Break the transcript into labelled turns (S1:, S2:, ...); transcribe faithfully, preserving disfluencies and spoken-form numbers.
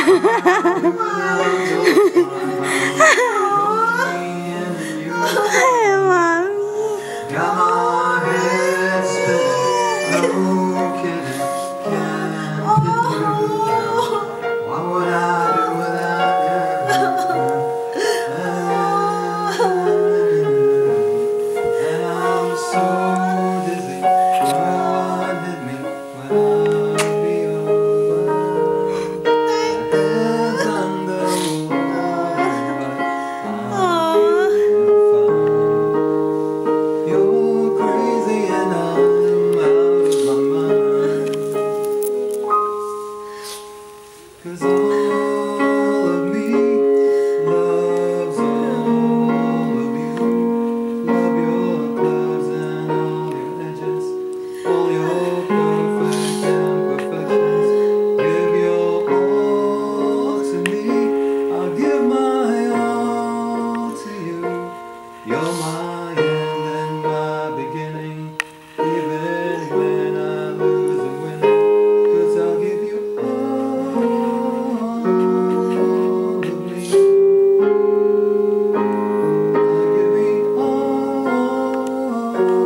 S1: Got my head spinning, no kidding, can't get through. What would I do without you? And I'm so dizzy, what hit me when I'll be over? My head's under water, but I'm feeling fine. You're crazy and I'm out of my mind, 'cause all of me loves all of you. Love your curves and all your edges, all your perfect imperfections. Give your all to me, I'll give my all to you. You're my end and my beginning, even when I lose and win, 'cause I'll give you all of me. I'll give me all